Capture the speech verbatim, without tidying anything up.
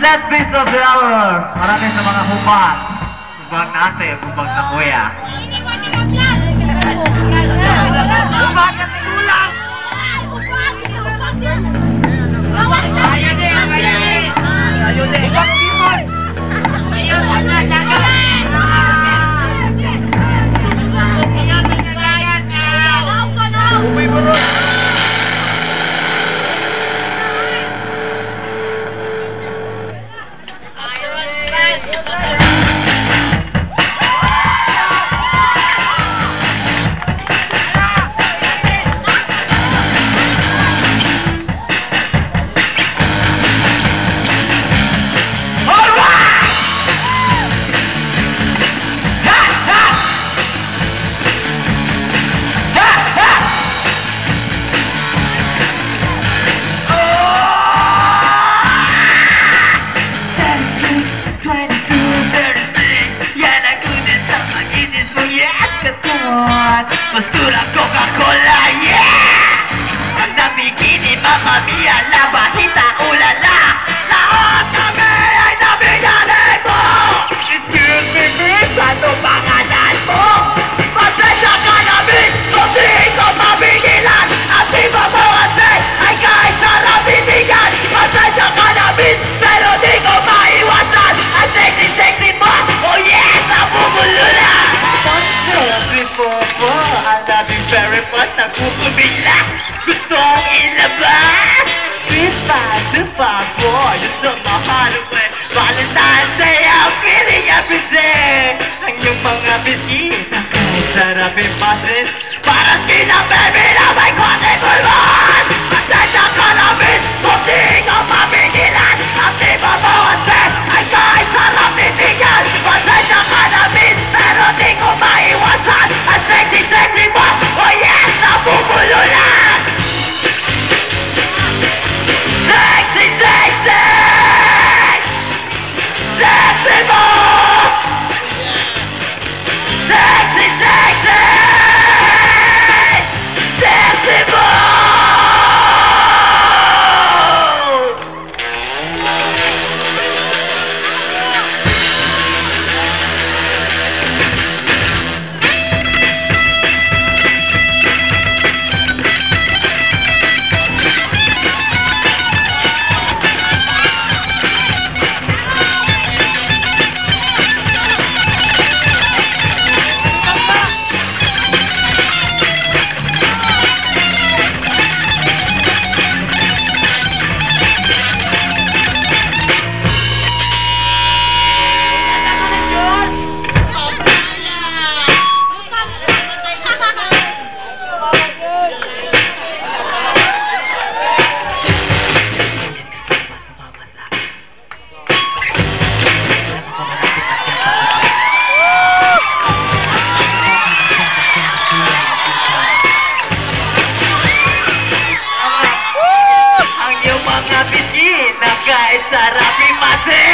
Last piece of the hour. Marami sa mga hubag. Hubag na ate, hubag na kuya. Hubag na tigulang! Ayaw din, ayaw din! Ayaw din! Hubag simon! Ayaw na, jagat! Uwi bro! Postura Coca-Cola, yeah! Ang nabikini, Mamma Mia, la bajita, ulala! Lahat kami ay nabigyan mo! Excuse me, miss, ano pangalan mo? Pasensya ka na, miss, kung di ko mabigilan! At di mo mo kasi ay kahit sarap bitigan! Pasensya ka na, miss, pero di ko maiwasan! Ang sexy-sexy mo, oh yes, nabubululan! Popo, ang daming very fast na kukubila. Gustong ilabas. Sweet past, super boy, you're so mahal with Valentine's Day, I'm feeling every day. Ang iyong mga biskin, ang sarapin pasin. Para sila baby na may konting kulman. Pasensya ka namin, kung di ko mapigilan. Ang di mo mawasin, ay kahit sarap titigan. Pasensya ka namin, pero di ko maiwasan. Ang sexy-sexy mo, oh yes, nabubululan. Sexy-sexy! Sexy mo! Sexy-sexy! Sexy mo! Sarap imasin!